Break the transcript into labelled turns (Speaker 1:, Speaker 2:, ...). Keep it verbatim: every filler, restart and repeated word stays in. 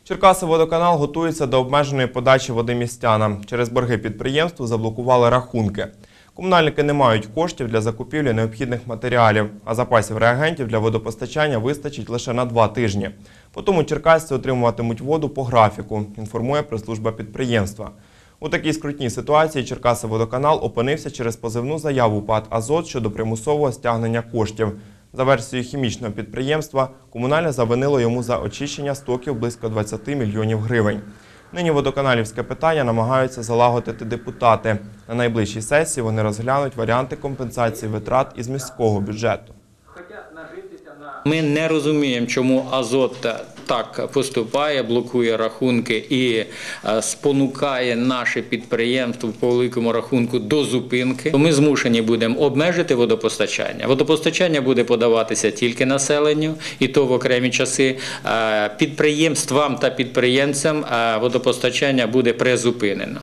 Speaker 1: Черкасиводоканал готується до обмеженої подачі води містянам. Через борги підприємству заблокували рахунки. Комунальники не мають коштів для закупівлі необхідних матеріалів, а запасів реагентів для водопостачання вистачить лише на два тижні. Потому черкасці отримуватимуть воду по графіку, інформує прес-служба підприємства. У такій скрутній ситуації Черкасиводоканал опинився через позивну заяву ПАТ «Азот» щодо примусового стягнення коштів. За версією хімічного підприємства, комунальне завинило йому за очищення стоків близько двадцяти мільйонів гривень. Нині водоканалівське питання намагаються залагодити депутати. На найближчій сесії вони розглянуть варіанти компенсації витрат із міського бюджету.
Speaker 2: Ми не розуміємо, чому «Азот» так поступає, блокує рахунки і спонукає наше підприємство по великому рахунку до зупинки. Ми змушені будемо обмежити водопостачання. Водопостачання буде подаватися тільки населенню, і то в окремі часи. Підприємствам та підприємцям водопостачання буде призупинено.